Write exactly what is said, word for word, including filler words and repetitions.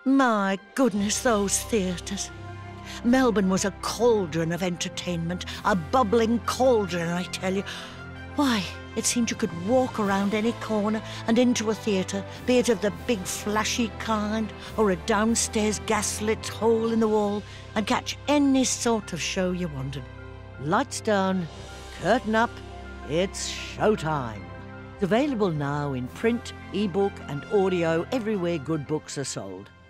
My goodness, those theatres. Melbourne was a cauldron of entertainment, a bubbling cauldron, I tell you. Why, it seemed you could walk around any corner and into a theatre, be it of the big flashy kind or a downstairs gaslit hole in the wall, and catch any sort of show you wanted. Lights down, curtain up, it's showtime. It's available now in print, ebook and audio everywhere good books are sold.